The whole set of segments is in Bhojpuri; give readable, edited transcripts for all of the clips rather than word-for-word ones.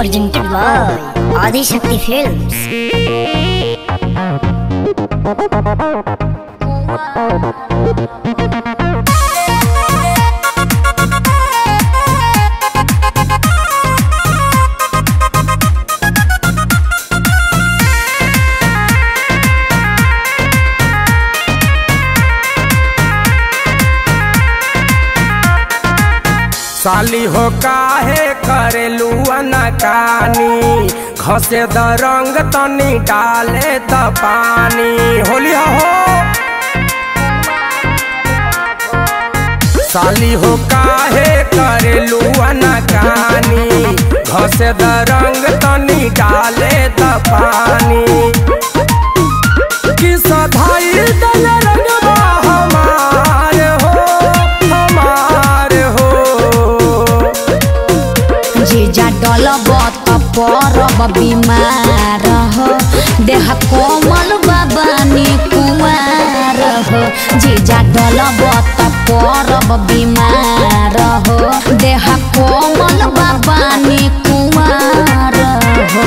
presented by Adi Shakti Films. साली हो काहे करेलू अनकानी, घसे द रंग तनी डाले द पानी। होली हो साली हो काहे करेलू अनकानी, घसे द रंग तनी डाले द पानी। कि सधाई दल रंगवा हमार हो, हमार हो। जीजा डलब परब बीमार हो, देह कोमल बाबानी कुमार हो। जीजा डलब परब बीमार हो, देह कोमल बाबानी कुमार हो।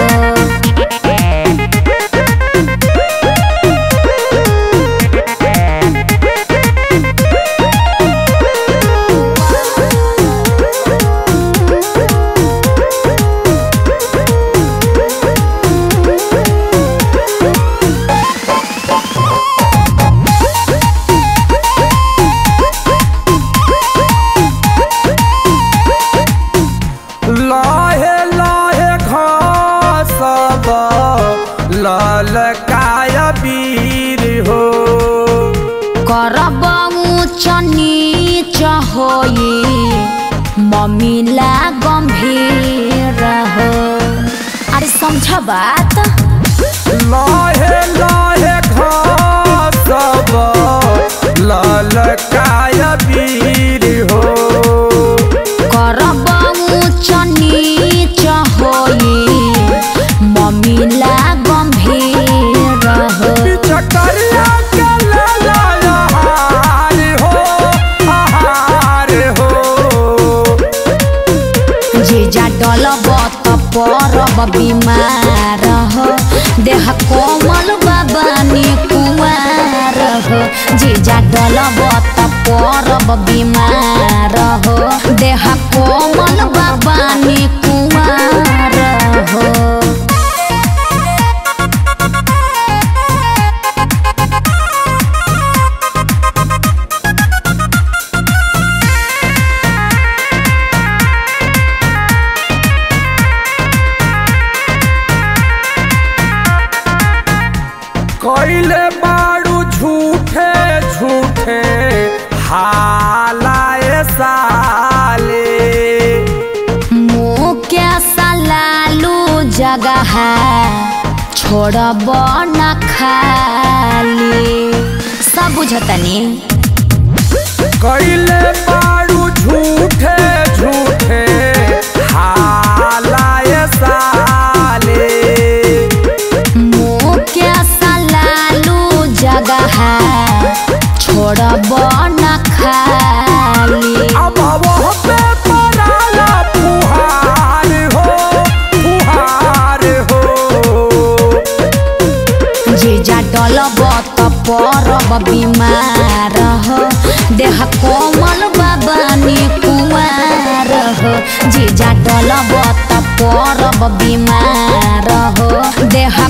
लाहे लाहे घासब ललकाय वीर हो, करब ऊंच नीच होई ममिला गंभीर हो। अरे समझ बात। लाहे लाहे घासब ललकाय वीर हो, करब ऊंच नीच होई ममिला गंभीर हो। चकरिया के लाया हार हो, हार हो। जीजा डलब परब बीमार हो, देह कोमल बाबानी कुमार हो। जीजा डलब परब बीमार हो, देह कोमल बाबानी कुमार हो। कैले बाड़ू झूठे झूठे हालाए साले, मुँह क्या सलालू जगह छोड़ब न खाली। सब बुझतनी। कैले बाड़ू झूठे झूठे हालाए साले, जगह छोड़ब न खाली। अब वह पे पराला फुहार हो, फुहार हो। जीजा डलब परब बीमार हो, देह कोमल बाबानी कुमार हो। जीजा डलब परब बीमार हो, देह